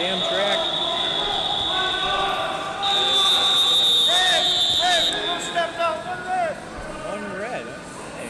damn track. Hey, who stepped out? One red. One red. Hey.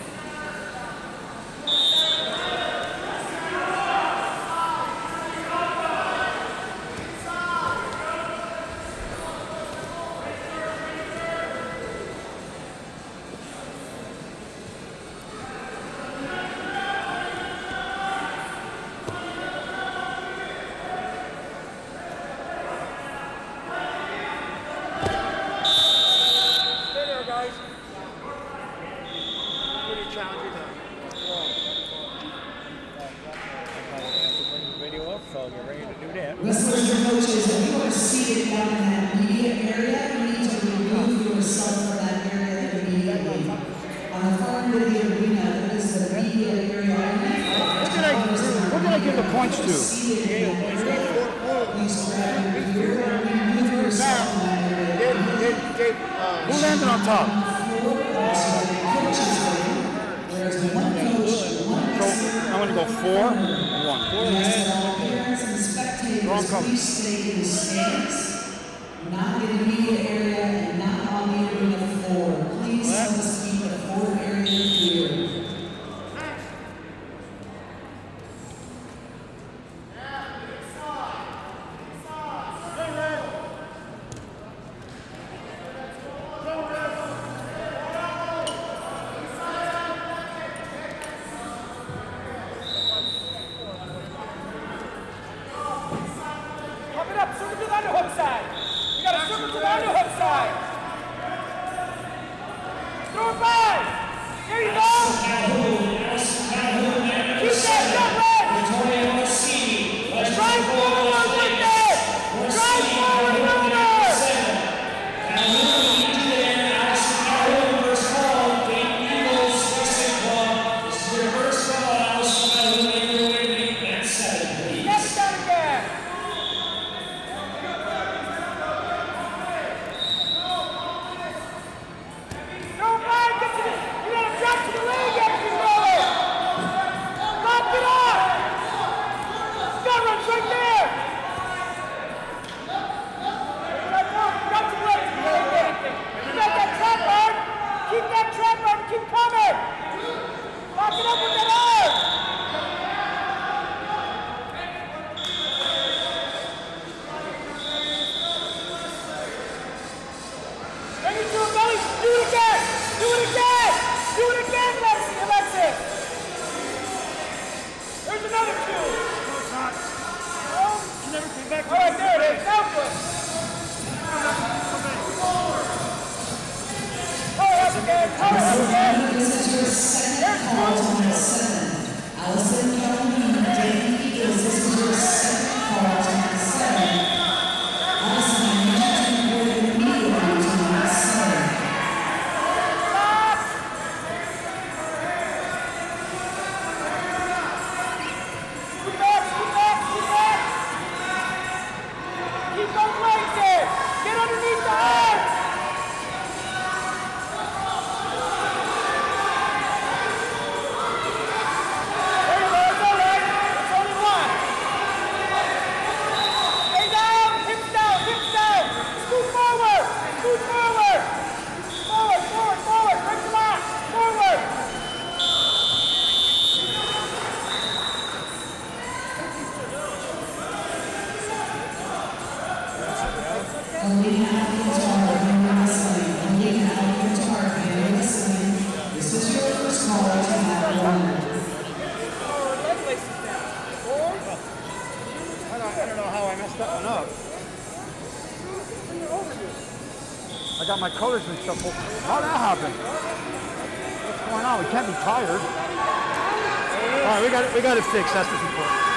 So you're ready to do that. Wrestlers and coaches, if you are seated down in that media area, you need to remove yourself from that area immediately. On the far end of the arena, that is the media area. What did I give the points to? Please grab your gear and remove yourself from that area. Who landed on top? There's one coach, one I'm going to go 4-1. 4 and spectators, please stay in the stands, not in the media area and not on the arena floor. Please help us keep the floor area clear. I got my colors mixed up. How'd that happen? What's going on? We can't be tired. All right, we got it fixed. That's what's important.